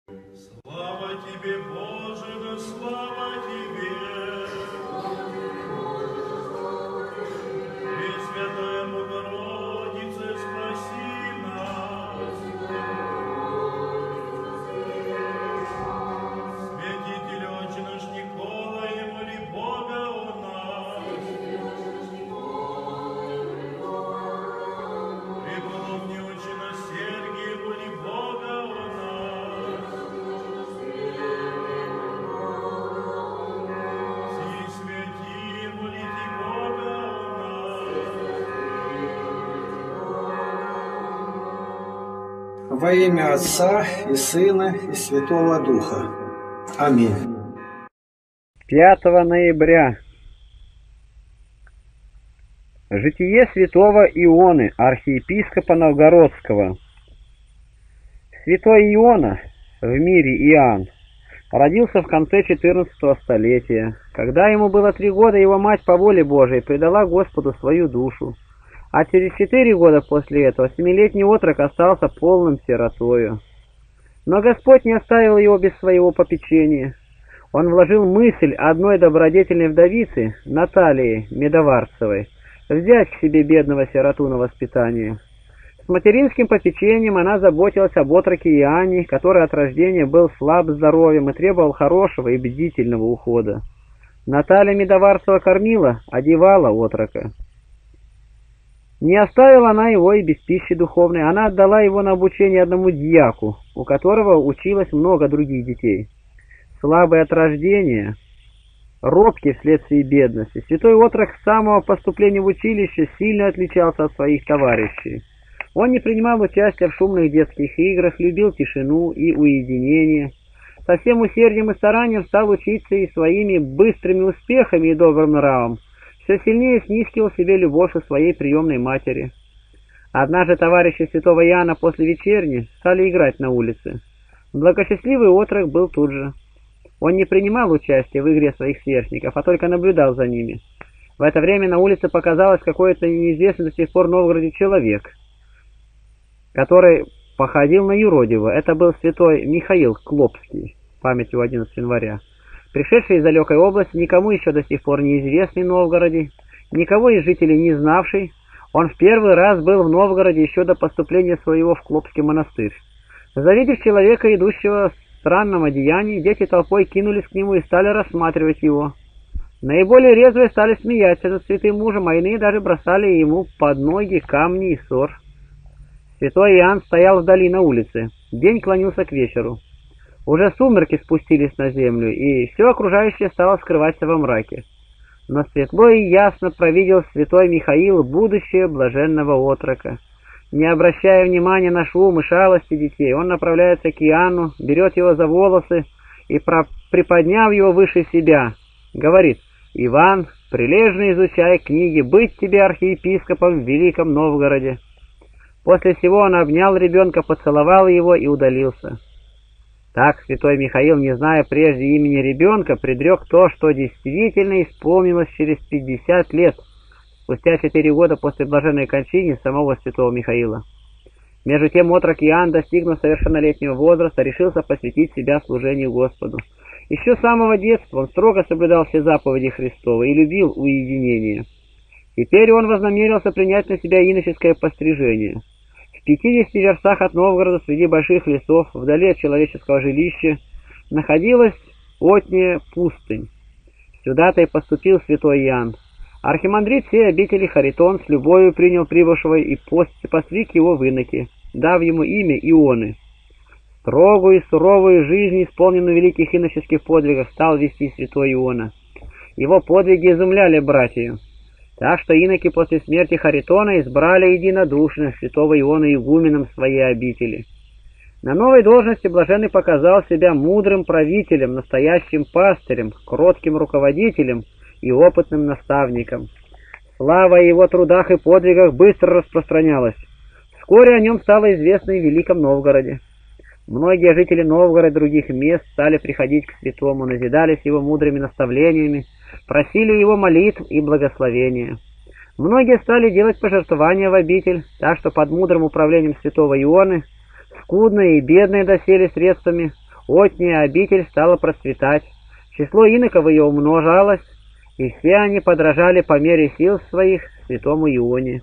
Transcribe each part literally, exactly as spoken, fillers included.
Слава тебе, Боже, да слава тебе! Пресвятая Богородице, спаси нас! Святитель Отче наш Николай, моли Бога о нас! Преподобный Отче наш Сергий, моли Бога о нас! Все святые, молите Бога о нас! Во имя Отца и Сына и Святого Духа. Аминь. пятого ноября. Житие святого Ионы, архиепископа Новгородского. Святой Иона, в мире Иоанн, родился в конце четырнадцатого столетия. Когда ему было три года, его мать по воле Божией предала Господу свою душу. А через четыре года после этого семилетний отрок остался полным сиротою. Но Господь не оставил его без своего попечения. Он вложил мысль одной добродетельной вдовицы, Наталии Медоварцевой, взять к себе бедного сироту на воспитание. С материнским попечением она заботилась об отроке Иоанне, который от рождения был слаб здоровьем и требовал хорошего и бдительного ухода. Наталья Медоварцева кормила, одевала отрока. Не оставила она его и без пищи духовной, она отдала его на обучение одному дьяку, у которого училось много других детей. Слабый от рождения, робкий вследствие бедности, святой отрок с самого поступления в училище сильно отличался от своих товарищей. Он не принимал участия в шумных детских играх, любил тишину и уединение. Со всем усердием и старанием стал учиться и своими быстрыми успехами и добрым нравом все сильнее снискивал себе любовь у своей приемной матери. Однажды товарищи святого Иоанна после вечерни стали играть на улице. Благосчастливый отрок был тут же. Он не принимал участия в игре своих сверстников, а только наблюдал за ними. В это время на улице показалось какой-то неизвестный до сих пор в Новгороде человек, который походил на юродивого. Это был святой Михаил Клопский, памятью одиннадцатого января. Пришедший из далекой области, никому еще до сих пор неизвестный в Новгороде, никого из жителей не знавший, он в первый раз был в Новгороде еще до поступления своего в Клопский монастырь. Завидев человека, идущего в странном одеянии, дети толпой кинулись к нему и стали рассматривать его. Наиболее резвые стали смеяться над святым мужем, а иные даже бросали ему под ноги камни и ссор. Святой Иоанн стоял вдали на улице. День клонился к вечеру. Уже сумерки спустились на землю, и все окружающее стало скрываться во мраке. Но светло и ясно провидел святой Михаил будущее блаженного отрока. Не обращая внимания на шум и шалости детей, он направляется к Иоанну, берет его за волосы и, приподняв его выше себя, говорит: «Иван, прилежно изучай книги, быть тебе архиепископом в Великом Новгороде». После всего он обнял ребенка, поцеловал его и удалился. Так святой Михаил, не зная прежде имени ребенка, предрек то, что действительно исполнилось через пятьдесят лет, спустя четыре года после блаженной кончины самого святого Михаила. Между тем отрок Иоанн, достигнув совершеннолетнего возраста, решился посвятить себя служению Господу. Еще с самого детства он строго соблюдал все заповеди Христовы и любил уединение. Теперь он вознамерился принять на себя иноческое пострижение. В пятидесяти верстах от Новгорода, среди больших лесов, вдали от человеческого жилища, находилась отняя пустынь. Сюда-то и поступил святой Иоанн. Архимандрит всей обители Харитон с любовью принял прибывшего и постриг его в иноке, дав ему имя Ионы. Строгую и суровую жизнь, исполненную великих иноческих подвигов, стал вести святой Иона. Его подвиги изумляли братью. Так что иноки после смерти Харитона избрали единодушно святого Иона игуменом своей обители. На новой должности блаженный показал себя мудрым правителем, настоящим пастырем, кротким руководителем и опытным наставником. Слава о его трудах и подвигах быстро распространялась. Вскоре о нем стало известно и в Великом Новгороде. Многие жители Новгорода и других мест стали приходить к святому, назидались его мудрыми наставлениями, просили его молитв и благословения. Многие стали делать пожертвования в обитель, так что под мудрым управлением святого Ионы, скудные и бедные доселе средствами, Отняя обитель стала процветать, число иноков ее умножалось, и все они подражали по мере сил своих святому Ионе.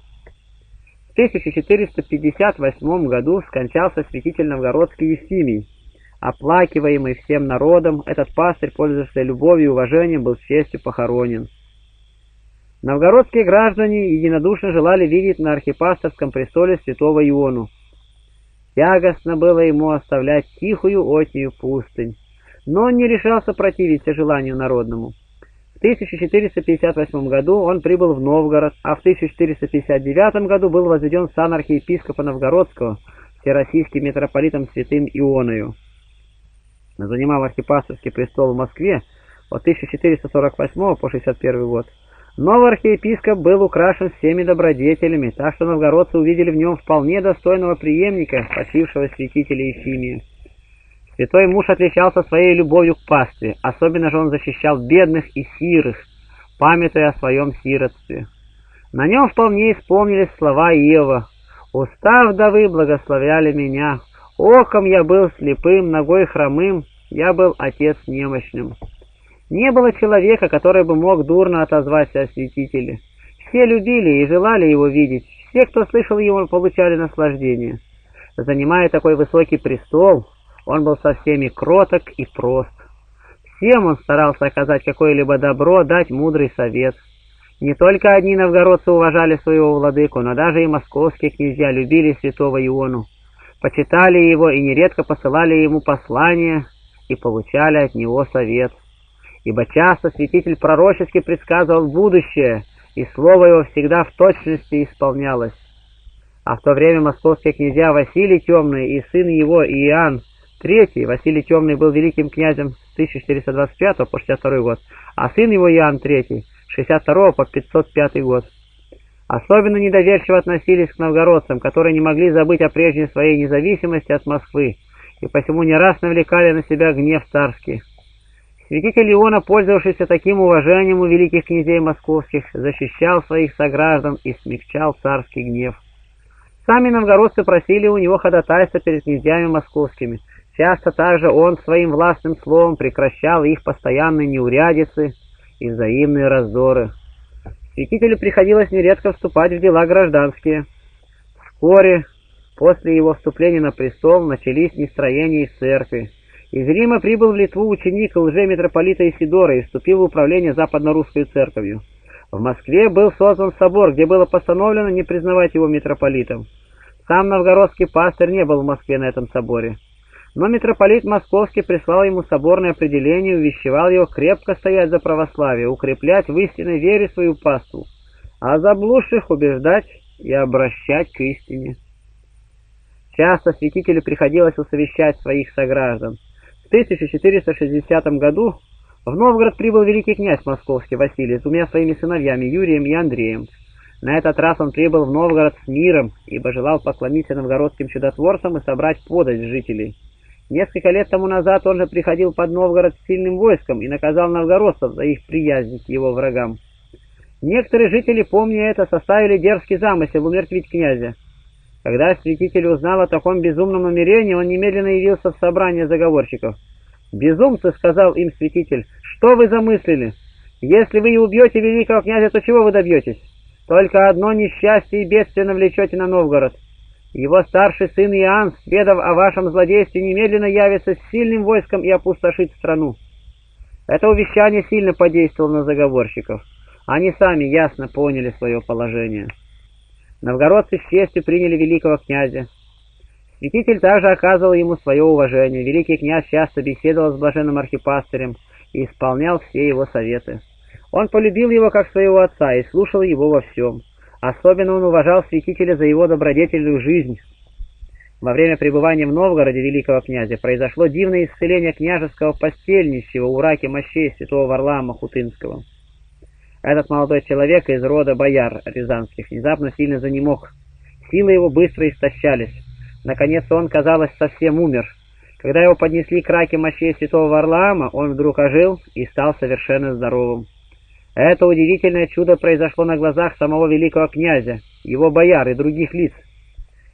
В тысяча четыреста пятьдесят восьмом году скончался святитель новгородский Евсимий. Оплакиваемый всем народом, этот пастырь, пользуясь любовью и уважением, был с честью похоронен. Новгородские граждане единодушно желали видеть на архипасторском престоле святого Иону. Тягостно было ему оставлять тихую отнюю пустынь, но он не решался противиться желанию народному. В тысяча четыреста пятьдесят восьмом году он прибыл в Новгород, а в тысяча четыреста пятьдесят девятом году был возведен в сан архиепископа Новгородского всероссийским митрополитом святым Ионою. Занимал архипасторский престол в Москве от тысяча четыреста сорок восьмого по шестьдесят первый год. Новый архиепископ был украшен всеми добродетелями, так что новгородцы увидели в нем вполне достойного преемника почившего святителя Ефимия. Святой муж отличался своей любовью к пастве, особенно же он защищал бедных и сирых, памятуя о своем сиротстве. На нем вполне исполнились слова Иова: «Уста вдовы благословляли меня, оком я был слепым, ногой хромым, я был отец немощным». Не было человека, который бы мог дурно отозваться о святителе. Все любили и желали его видеть, все, кто слышал его, получали наслаждение. Занимая такой высокий престол, он был со всеми кроток и прост. Всем он старался оказать какое-либо добро, дать мудрый совет. Не только одни новгородцы уважали своего владыку, но даже и московские князья любили святого Иону, почитали его и нередко посылали ему послания и получали от него совет. Ибо часто святитель пророчески предсказывал будущее, и слово его всегда в точности исполнялось. А в то время московские князья Василий Темный и сын его Иоанн третий, Василий Темный был великим князем с тысяча четыреста двадцать пятого по шестьдесят второй год, а сын его Иоанн третий с шестьдесят второго по пятьсот пятый год. Особенно недоверчиво относились к новгородцам, которые не могли забыть о прежней своей независимости от Москвы, и посему не раз навлекали на себя гнев царский. Святитель Иона, пользовавшийся таким уважением у великих князей московских, защищал своих сограждан и смягчал царский гнев. Сами новгородцы просили у него ходатайства перед князьями московскими. Часто также он своим властным словом прекращал их постоянные неурядицы и взаимные раздоры. Святителю приходилось нередко вступать в дела гражданские. Вскоре после его вступления на престол начались нестроения в церкви. Из Рима прибыл в Литву ученик лже-митрополита Исидора и вступил в управление Западно-Русской церковью. В Москве был создан собор, где было постановлено не признавать его митрополитом. Сам новгородский пастырь не был в Москве на этом соборе. Но митрополит Московский прислал ему соборное определение и увещевал его крепко стоять за православие, укреплять в истинной вере свою паству, а заблудших убеждать и обращать к истине. Часто святителю приходилось усовещать своих сограждан. В тысяча четыреста шестидесятом году в Новгород прибыл великий князь московский Василий с двумя своими сыновьями Юрием и Андреем. На этот раз он прибыл в Новгород с миром, ибо желал поклониться новгородским чудотворцам и собрать подать жителей. Несколько лет тому назад он же приходил под Новгород с сильным войском и наказал новгородцев за их приязнь к его врагам. Некоторые жители, помня это, составили дерзкий замысел умертвить князя. Когда святитель узнал о таком безумном намерении, он немедленно явился в собрание заговорщиков. «Безумцы», — сказал им святитель, — «что вы замыслили? Если вы и убьете великого князя, то чего вы добьетесь? Только одно несчастье и бедствие навлечете на Новгород. Его старший сын Иоанн, сведав о вашем злодействе, немедленно явится с сильным войском и опустошит страну». Это увещание сильно подействовало на заговорщиков. Они сами ясно поняли свое положение. Новгородцы с честью приняли великого князя. Святитель также оказывал ему свое уважение. Великий князь часто беседовал с блаженным архипастырем и исполнял все его советы. Он полюбил его как своего отца и слушал его во всем. Особенно он уважал святителя за его добродетельную жизнь. Во время пребывания в Новгороде великого князя произошло дивное исцеление княжеского постельничьего у раки мощей святого Варлаама Хутынского. Этот молодой человек из рода бояр рязанских внезапно сильно занемог. Силы его быстро истощались. Наконец он, казалось, совсем умер. Когда его поднесли к раке мощей святого Варлаама, он вдруг ожил и стал совершенно здоровым. Это удивительное чудо произошло на глазах самого великого князя, его бояр и других лиц.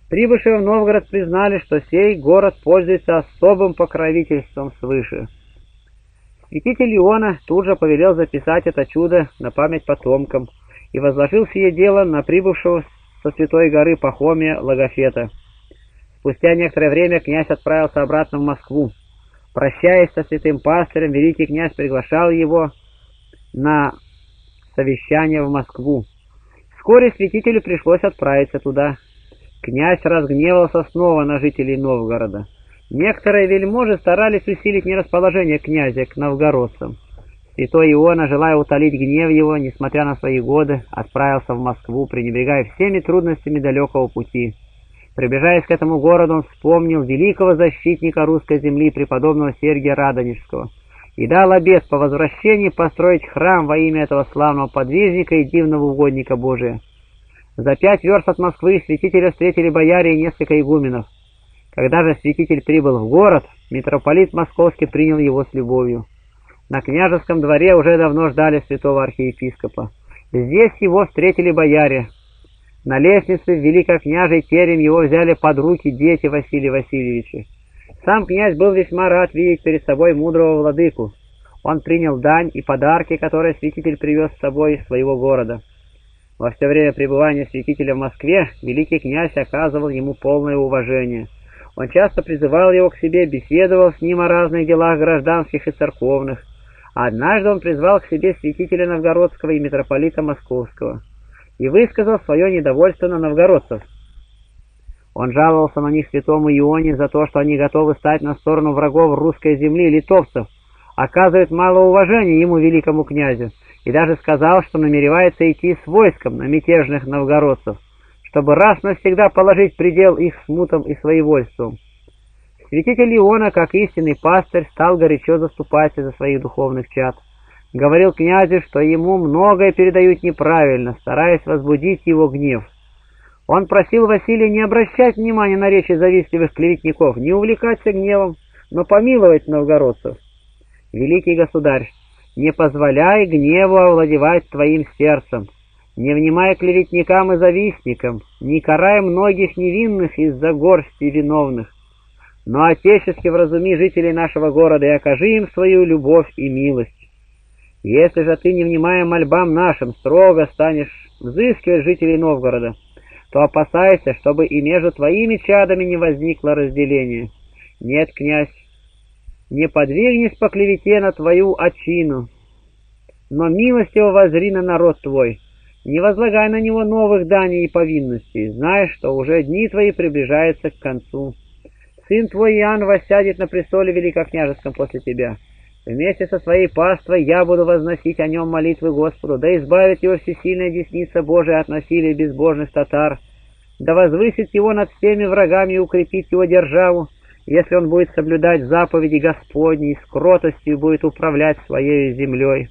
Прибывшие в Новгород признали, что сей город пользуется особым покровительством свыше. Святитель Иона тут же повелел записать это чудо на память потомкам и возложил сие дело на прибывшего со Святой горы Пахомия Логофета. Спустя некоторое время князь отправился обратно в Москву. Прощаясь со святым пастырем, великий князь приглашал его на совещание в Москву. Вскоре святителю пришлось отправиться туда. Князь разгневался снова на жителей Новгорода. Некоторые вельможи старались усилить нерасположение князя к новгородцам. Святой Иона, желая утолить гнев его, несмотря на свои годы, отправился в Москву, пренебрегая всеми трудностями далекого пути. Приближаясь к этому городу, он вспомнил великого защитника русской земли, преподобного Сергия Радонежского, и дал обет по возвращении построить храм во имя этого славного подвижника и дивного угодника Божия. За пять верст от Москвы святителя встретили бояре и несколько игуменов. Когда же святитель прибыл в город, митрополит Московский принял его с любовью. На княжеском дворе уже давно ждали святого архиепископа. Здесь его встретили бояре. На лестнице в великокняжий терем его взяли под руки дети Василия Васильевича. Сам князь был весьма рад видеть перед собой мудрого владыку. Он принял дань и подарки, которые святитель привез с собой из своего города. Во все время пребывания святителя в Москве великий князь оказывал ему полное уважение. Он часто призывал его к себе, беседовал с ним о разных делах гражданских и церковных. Однажды он призвал к себе святителя Новгородского и митрополита Московского и высказал свое недовольство на новгородцев. Он жаловался на них святому Ионе за то, что они готовы стать на сторону врагов русской земли, литовцев, оказывает мало уважения ему, великому князю, и даже сказал, что намеревается идти с войском на мятежных новгородцев, чтобы раз навсегда положить предел их смутам и своевольствам. Святитель Иона, как истинный пастырь, стал горячо заступаться за своих духовных чад. Говорил князю, что ему многое передают неправильно, стараясь возбудить его гнев. Он просил Василия не обращать внимания на речи завистливых клеветников, не увлекаться гневом, но помиловать новгородцев. «Великий государь, не позволяй гневу овладевать твоим сердцем, не внимай клеветникам и завистникам, не карай многих невинных из-за горсти виновных, но отечески вразуми жителей нашего города и окажи им свою любовь и милость. Если же ты, не внимая мольбам нашим, строго станешь взыскивать жителей Новгорода, то опасайся, чтобы и между твоими чадами не возникло разделение. Нет, князь, не подвигнись по клевете на твою отчину, но милостиво воззри на народ твой, не возлагай на него новых даний и повинностей, зная, что уже дни твои приближаются к концу. Сын твой Иоанн воссядет на престоле великокняжеском после тебя. Вместе со своей паствой я буду возносить о нем молитвы Господу, да избавит его всесильная десница Божия от насилия безбожных татар, да возвысит его над всеми врагами и укрепит его державу, если он будет соблюдать заповеди Господни и с кротостью будет управлять своей землей».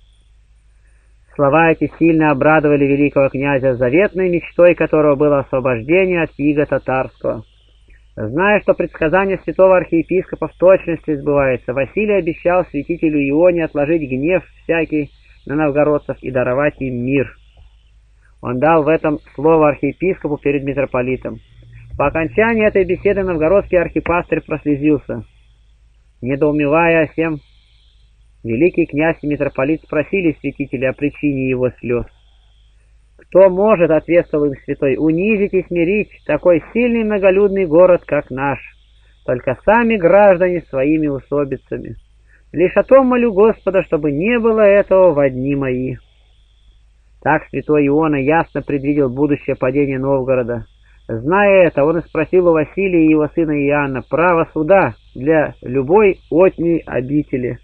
Слова эти сильно обрадовали великого князя, заветной мечтой которого было освобождение от ига татарского. Зная, что предсказание святого архиепископа в точности сбывается, Василий обещал святителю Ионе отложить гнев всякий на новгородцев и даровать им мир. Он дал в этом слово архиепископу перед митрополитом. По окончании этой беседы новгородский архипастырь прослезился. Недоумевая о сем, великий князь и митрополит спросили святителя о причине его слез. «Кто может, — ответствовал им святой, — унизить и смирить такой сильный многолюдный город, как наш? Только сами граждане своими усобицами. Лишь о том молю Господа, чтобы не было этого во дни мои». Так святой Иона ясно предвидел будущее падение Новгорода. Зная это, он и спросил у Василия и его сына Иоанна право суда для любой отней обители.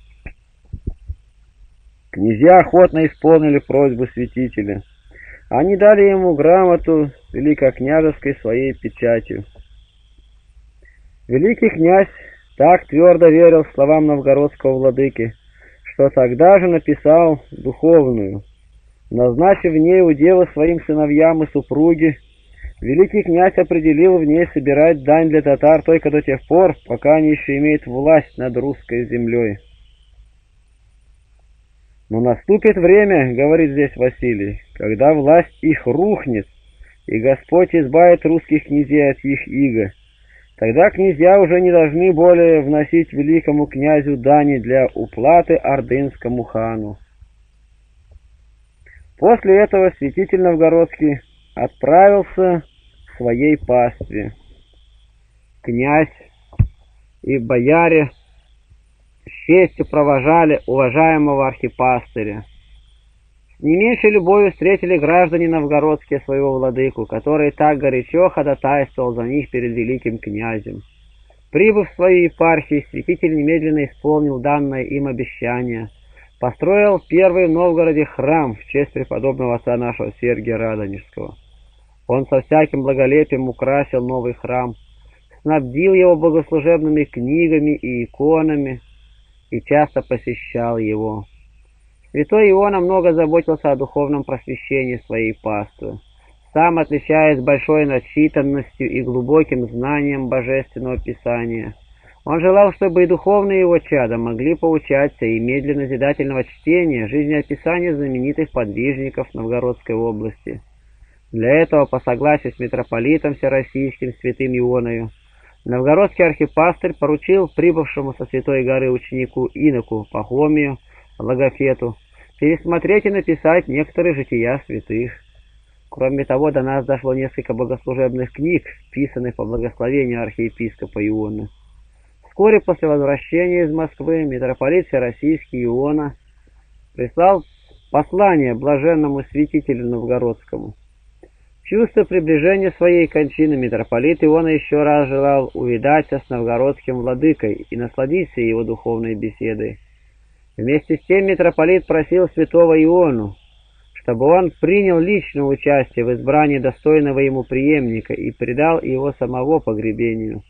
Князья охотно исполнили просьбу святителя. Они дали ему грамоту великокняжеской своей печатью. Великий князь так твердо верил словам новгородского владыки, что тогда же написал духовную, назначив в ней уделы своим сыновьям и супруге. Великий князь определил в ней собирать дань для татар только до тех пор, пока они еще имеют власть над русской землей. «Но наступит время, — говорит здесь Василий, — когда власть их рухнет, и Господь избавит русских князей от их ига. Тогда князья уже не должны более вносить великому князю дани для уплаты ордынскому хану. После этого святитель Новгородский отправился к своей пастве. Князь и бояре с честью провожали уважаемого архипастыря. С не меньшей любовью встретили граждане новгородские своего владыку, который так горячо ходатайствовал за них перед великим князем. Прибыв в свою епархию, святитель немедленно исполнил данное им обещание, построил первый в Новгороде храм в честь преподобного отца нашего Сергия Радонежского. Он со всяким благолепием украсил новый храм, снабдил его богослужебными книгами и иконами и часто посещал его. Святой Иона много заботился о духовном просвещении своей паствы, сам отличаясь большой начитанностью и глубоким знанием Божественного Писания. Он желал, чтобы и духовные его чада могли поучаться и иметь для назидательного чтения жизнеописания знаменитых подвижников Новгородской области. Для этого, по согласию с митрополитом всероссийским святым Ионою, новгородский архипастырь поручил прибывшему со Святой горы ученику иноку Пахомию Логофету пересмотреть и написать некоторые жития святых. Кроме того, до нас дошло несколько богослужебных книг, писанных по благословению архиепископа Ионы. Вскоре после возвращения из Москвы митрополит всероссийский Иона прислал послание блаженному святителю Новгородскому. Чувствуя приближение своей кончины, митрополит Иона еще раз желал увидаться с новгородским владыкой и насладиться его духовной беседой. Вместе с тем митрополит просил святого Иону, чтобы он принял личное участие в избрании достойного ему преемника и предал его самого погребению.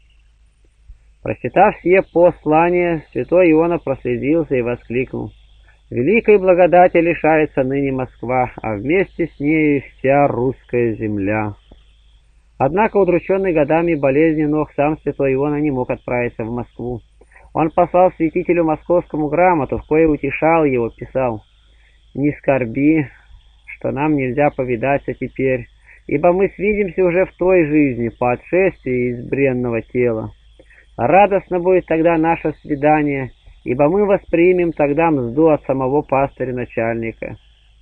Прочитав сие послание, святой Иона прослезился и воскликнул: «Великой благодати лишается ныне Москва, а вместе с ней вся русская земля». Однако, удрученный годами и болезнью ног, сам святой Иона не мог отправиться в Москву. Он послал святителю московскому грамоту, в коей утешал его, писал: «Не скорби, что нам нельзя повидаться теперь, ибо мы свидимся уже в той жизни по отшествии из бренного тела. Радостно будет тогда наше свидание, ибо мы воспримем тогда мзду от самого пастыря-начальника».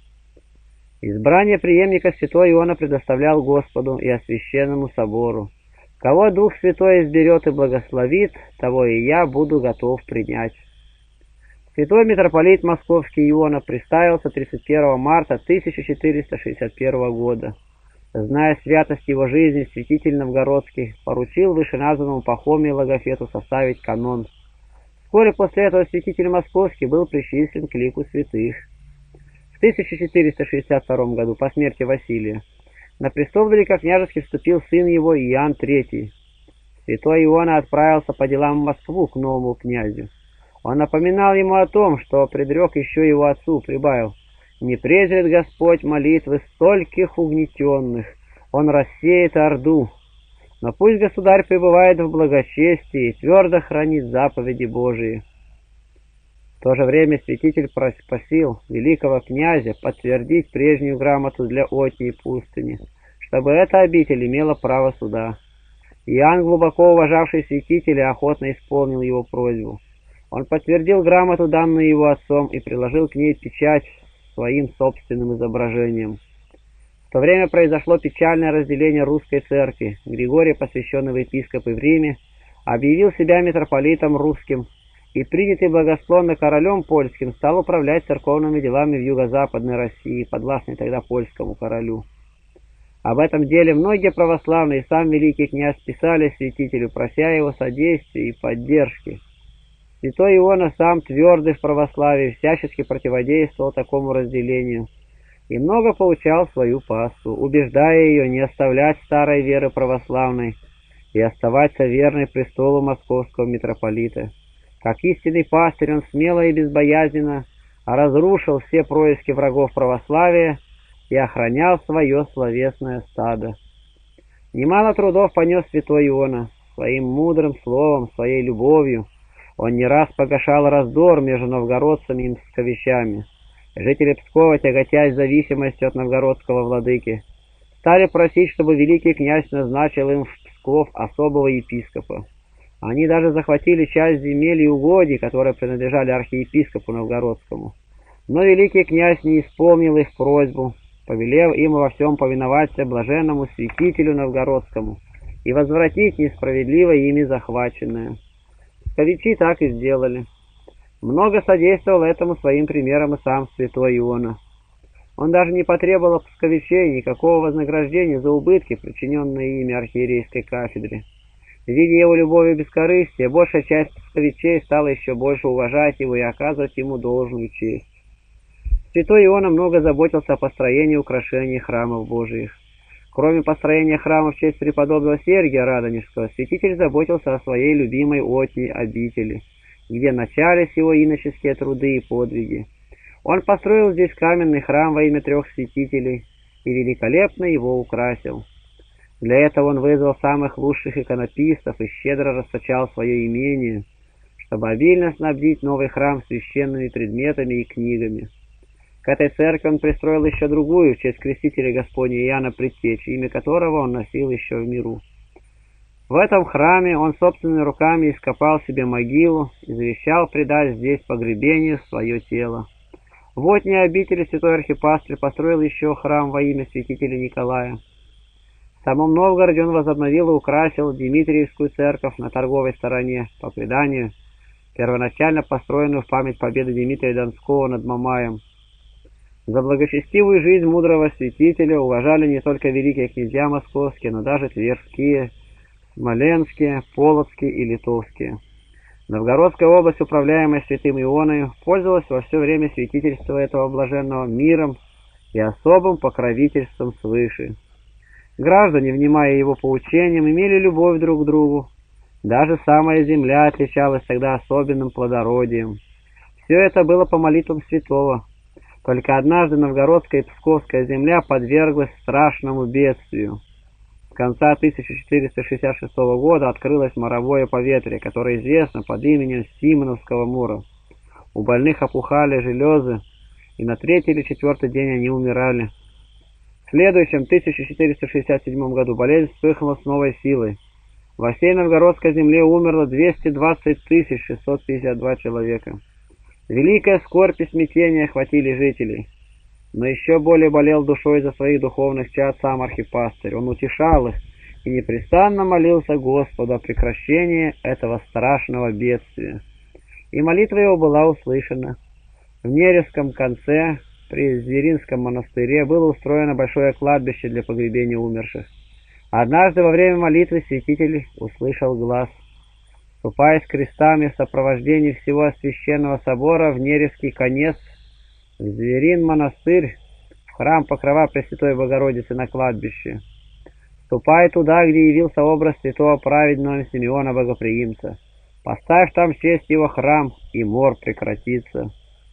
Избрание преемника святой Иона предоставлял Господу и Освященному собору. Кого Дух Святой изберет и благословит, того и я буду готов принять. Святой митрополит Московский Иона приставился тридцать первого марта тысяча четыреста шестьдесят первого года. Зная святость его жизни, святитель Новгородский поручил вышеназванному Пахомию Логофету составить канон. Вскоре после этого святитель Московский был причислен к лику святых. В тысяча четыреста шестьдесят втором году, по смерти Василия, на престол великокняжеский вступил сын его Иоанн третий. Святой Иона отправился по делам в Москву к новому князю. Он напоминал ему о том, что предрек еще его отцу, прибавил: «Не презрит Господь молитвы стольких угнетенных, Он рассеет орду, но пусть государь пребывает в благочестии и твердо хранит заповеди Божии». В то же время святитель просил великого князя подтвердить прежнюю грамоту для Отней пустыни, чтобы эта обитель имела право суда. Иоанн, глубоко уважавший святителя, охотно исполнил его просьбу. Он подтвердил грамоту, данную его отцом, и приложил к ней печать своим собственным изображением. В то время произошло печальное разделение русской церкви. Григорий, посвященный в епископы в Риме, объявил себя митрополитом русским, и, принятый благосклонно королем польским, стал управлять церковными делами в юго-западной России, подвластной тогда польскому королю. Об этом деле многие православные и сам великий князь писали святителю, прося его содействия и поддержки. Святой Иона, сам твердый в православии, всячески противодействовал такому разделению и много поучал свою паству, убеждая ее не оставлять старой веры православной и оставаться верной престолу московского митрополита. Как истинный пастырь, он смело и безбоязненно разрушил все происки врагов православия и охранял свое словесное стадо. Немало трудов понес святой Иона. Своим мудрым словом, своей любовью он не раз погашал раздор между новгородцами и московичами. Жители Пскова, тяготясь зависимостью от новгородского владыки, стали просить, чтобы великий князь назначил им в Псков особого епископа. Они даже захватили часть земель и угодий, которые принадлежали архиепископу Новгородскому. Но великий князь не исполнил их просьбу, повелев им во всем повиноваться блаженному святителю Новгородскому и возвратить несправедливо ими захваченное. Псковичи так и сделали. Много содействовал этому своим примером и сам святой Иона. Он даже не потребовал от псковичей никакого вознаграждения за убытки, причиненные ими архиерейской кафедре. Видя его любовь и бескорыстие, большая часть псковичей стала еще больше уважать его и оказывать ему должную честь. Святой Иона много заботился о построении и украшении храмов Божиих. Кроме построения храма в честь преподобного Сергия Радонежского, святитель заботился о своей любимой Отней обители, где начались его иноческие труды и подвиги. Он построил здесь каменный храм во имя трех святителей и великолепно его украсил. Для этого он вызвал самых лучших иконописцев и щедро расточал свое имение, чтобы обильно снабдить новый храм священными предметами и книгами. К этой церкви он пристроил еще другую в честь крестителя Господня Иоанна Предтечи, имя которого он носил еще в миру. В этом храме он собственными руками ископал себе могилу и завещал предать здесь погребению свое тело. В Отней обители святой архипастырь построил еще храм во имя святителя Николая. В самом Новгороде он возобновил и украсил Дмитриевскую церковь на торговой стороне, по преданию, первоначально построенную в память победы Дмитрия Донского над Мамаем. За благочестивую жизнь мудрого святителя уважали не только великие князья московские, но даже тверские, смоленские, полоцкие и литовские. Новгородская область, управляемая святым Ионою, пользовалась во все время святительства этого блаженного миром и особым покровительством свыше. Граждане, внимая его поучениям, имели любовь друг к другу. Даже самая земля отличалась тогда особенным плодородием. Все это было по молитвам святого. Только однажды новгородская и псковская земля подверглась страшному бедствию. С конца тысяча четыреста шестьдесят шестого года открылось моровое поветрие, которое известно под именем Симоновского мора. У больных опухали железы, и на третий или четвертый день они умирали. В следующем тысяча четыреста шестьдесят седьмом году болезнь вспыхнула с новой силой. Во всей новгородской земле умерло двести двадцать тысяч шестьсот пятьдесят два человека. Великая скорбь и смятение охватили жителей. Но еще более болел душой за своих духовных чад сам архипастырь. Он утешал их и непрестанно молился Господу о прекращении этого страшного бедствия. И молитва его была услышана. В Неревском конце при Зверинском монастыре было устроено большое кладбище для погребения умерших. Однажды во время молитвы святитель услышал глас. Ступая с крестами в сопровождении всего священного собора в Неревский конец, в Зверин монастырь, в храм Покрова Пресвятой Богородицы на кладбище. Ступай туда, где явился образ святого праведного Симеона Богоприимца. Поставь там в честь его храм, и мор прекратится.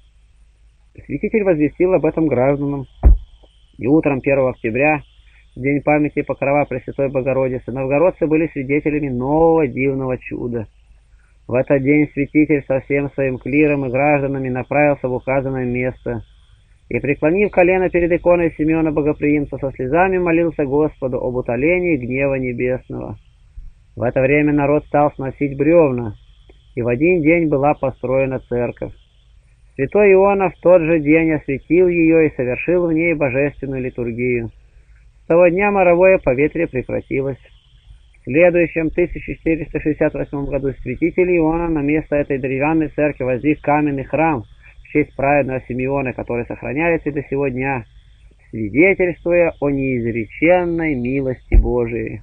Святитель возвестил об этом гражданам. И утром первого октября, в день памяти Покрова Пресвятой Богородицы, новгородцы были свидетелями нового дивного чуда. В этот день святитель со всем своим клиром и гражданами направился в указанное место и, преклонив колено перед иконой Симеона Богоприимца, со слезами молился Господу об утолении гнева небесного. В это время народ стал сносить бревна, и в один день была построена церковь. Святой Иона в тот же день осветил ее и совершил в ней божественную литургию. С того дня моровое поветрие прекратилось. В следующем тысяча четыреста шестьдесят восьмом году святитель Иона на место этой деревянной церкви воздвиг каменный храм в честь праведного Симеона, который сохраняется до сего дня, свидетельствуя о неизреченной милости Божией.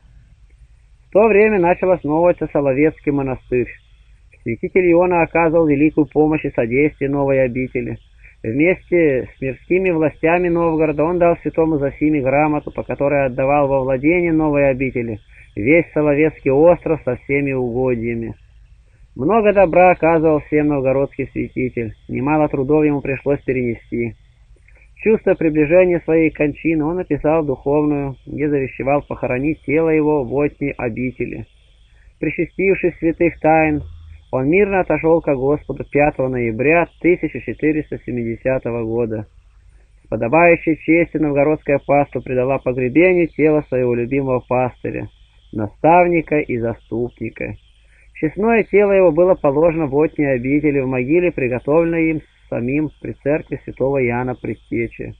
В то время начал основываться Соловецкий монастырь. Святитель Иона оказывал великую помощь и содействие новой обители. Вместе с мирскими властями Новгорода он дал святому Зосиме грамоту, по которой отдавал во владение новой обители весь Соловецкий остров со всеми угодьями. Много добра оказывал всем новгородский святитель, немало трудов ему пришлось перенести. Чувствуя приближение своей кончины, он написал духовную, где завещевал похоронить тело его в Отней обители. Причастившись святых тайн, он мирно отошел ко Господу пятого ноября тысяча четыреста семидесятого года. подобающей чести новгородская паства предала погребению тело своего любимого пастыря, наставника и заступника. Честное тело его было положено в отней обители в могиле, приготовленной им самим при церкви святого Иоанна Предтечи.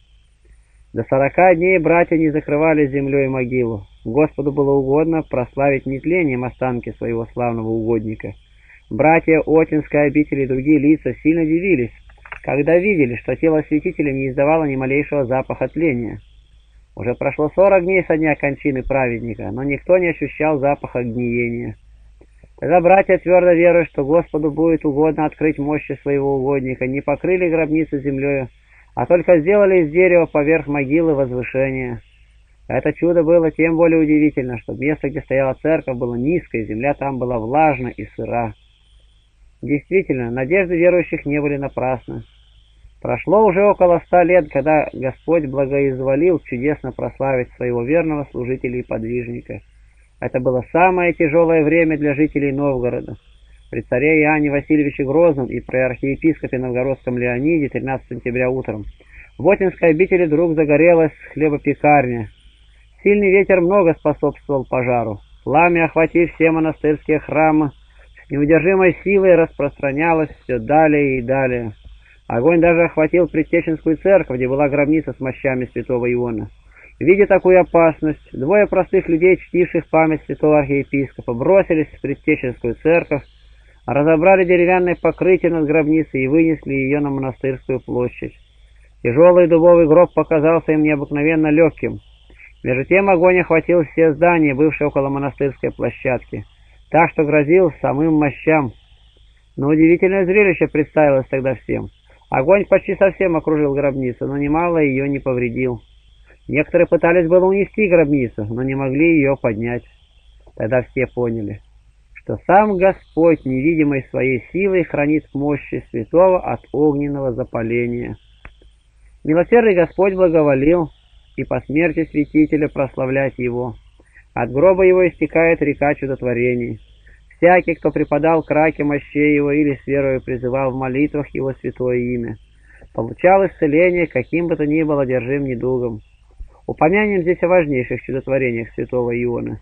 До сорока дней братья не закрывали землей могилу. Господу было угодно прославить нетлением останки своего славного угодника. Братья Отинской обители и другие лица сильно дивились, когда видели, что тело святителя не издавало ни малейшего запаха тления. Уже прошло сорок дней со дня кончины праведника, но никто не ощущал запаха гниения. Тогда братья, твердо веруя, что Господу будет угодно открыть мощи своего угодника, не покрыли гробницу землею, а только сделали из дерева поверх могилы возвышение. Это чудо было тем более удивительно, что место, где стояла церковь, было низкое, земля там была влажна и сыра. Действительно, надежды верующих не были напрасны. Прошло уже около ста лет, когда Господь благоизволил чудесно прославить своего верного служителя и подвижника. Это было самое тяжелое время для жителей Новгорода. При царе Иоанне Васильевиче Грозном и при архиепископе новгородском Леониде тринадцатого сентября утром в Отинской обители вдруг загорелась хлебопекарня. Сильный ветер много способствовал пожару. Пламя, охватив все монастырские храмы, с неудержимой силой распространялось все далее и далее. Огонь даже охватил Предтеченскую церковь, где была гробница с мощами святого Иоанна. Видя такую опасность, двое простых людей, чтивших память святого архиепископа, бросились в Предтеченскую церковь, разобрали деревянное покрытие над гробницей и вынесли ее на монастырскую площадь. Тяжелый дубовый гроб показался им необыкновенно легким. Между тем огонь охватил все здания, бывшие около монастырской площадки, так что грозил самым мощам. Но удивительное зрелище представилось тогда всем. Огонь почти совсем окружил гробницу, но немало ее не повредил. Некоторые пытались было унести гробницу, но не могли ее поднять. Тогда все поняли, что сам Господь невидимой своей силой хранит мощи святого от огненного запаления. Милосердный Господь благоволил и по смерти святителя прославлять его. От гроба его истекает река чудотворений. Всякий, кто преподал к раке мощей его или с верою призывал в молитвах его святое имя, получал исцеление, каким бы то ни было одержим недугом. Упомянем здесь о важнейших чудотворениях святого Иоанна.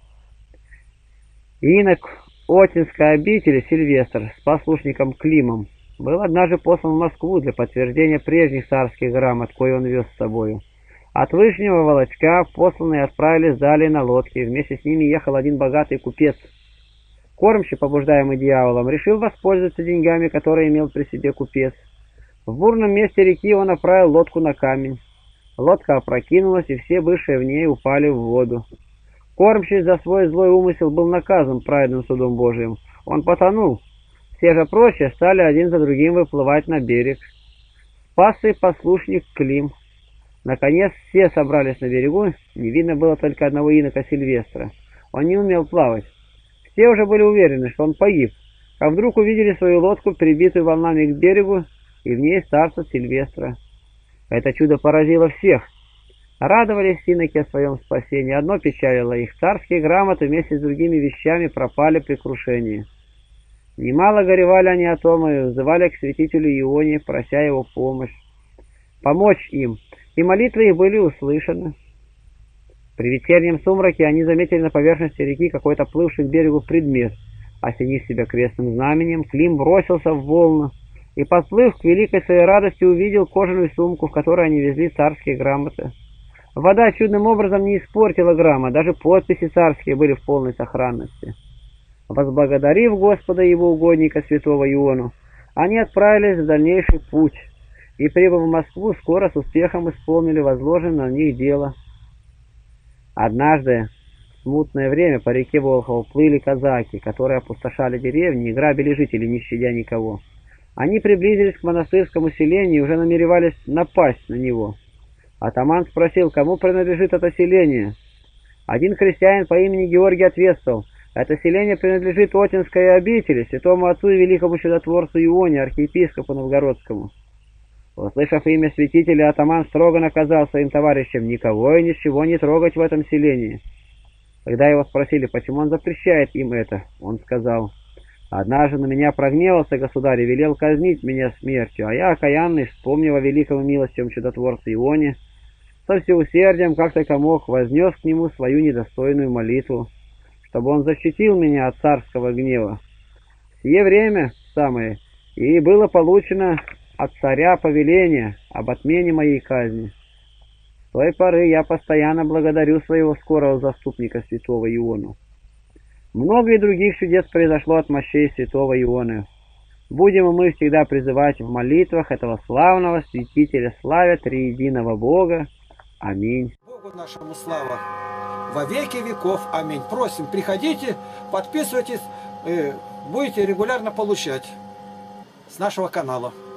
Инок Отинской обители Сильвестр с послушником Климом был однажды послан в Москву для подтверждения прежних царских грамот, кое он вез с собою. От Вышнего Волочка посланные отправились далее на лодке, вместе с ними ехал один богатый купец. Кормчий, побуждаемый дьяволом, решил воспользоваться деньгами, которые имел при себе купец. В бурном месте реки он направил лодку на камень. Лодка опрокинулась, и все бывшие в ней упали в воду. Кормчий за свой злой умысел был наказан праведным судом Божиим. Он потонул. Все же прочие стали один за другим выплывать на берег. Спасся и послушник Клим. Наконец все собрались на берегу, не видно было только одного инока Сильвестра. Он не умел плавать. Все уже были уверены, что он погиб, а вдруг увидели свою лодку, прибитую волнами к берегу, и в ней старца Сильвестра. Это чудо поразило всех. Радовались иноки о своем спасении. Одно печалило их: царские грамоты вместе с другими вещами пропали при крушении. Немало горевали они о том и взывали к святителю Ионе, прося его помощь, помочь им, и молитвы их были услышаны. При вечернем сумраке они заметили на поверхности реки какой-то плывший к берегу предмет. Осенив себя крестным знаменем, Клим бросился в волну и, подплыв к великой своей радости, увидел кожаную сумку, в которой они везли царские грамоты. Вода чудным образом не испортила грамот, даже подписи царские были в полной сохранности. Возблагодарив Господа его угодника святого Иону, они отправились в дальнейший путь и, прибыв в Москву, скоро с успехом исполнили возложенное на них дело. Однажды, в смутное время, по реке Волхову плыли казаки, которые опустошали деревни и грабили жителей, не щадя никого. Они приблизились к монастырскому селению и уже намеревались напасть на него. Атаман спросил, кому принадлежит это селение. Один крестьянин по имени Георгий ответствовал: это селение принадлежит Отинской обители, святому отцу и великому чудотворцу Ионе, архиепископу новгородскому. Услышав имя святителя, атаман строго наказал своим товарищам никого и ничего не трогать в этом селении. Когда его спросили, почему он запрещает им это, он сказал: Однажды на меня прогневался государь и велел казнить меня смертью, а я, окаянный, вспомнив о великом милостивом чудотворце Ионе, со всеусердием, как только мог, вознес к нему свою недостойную молитву, чтобы он защитил меня от царского гнева. В сие время самое и было получено от царя повеление об отмене моей казни. С той поры я постоянно благодарю своего скорого заступника святого Иону. Много и других чудес произошло от мощей святого Ионы. Будем мы всегда призывать в молитвах этого славного святителя, славя триединого Бога. Аминь. Богу нашему слава во веки веков. Аминь. Просим, приходите, подписывайтесь, будете регулярно получать с нашего канала.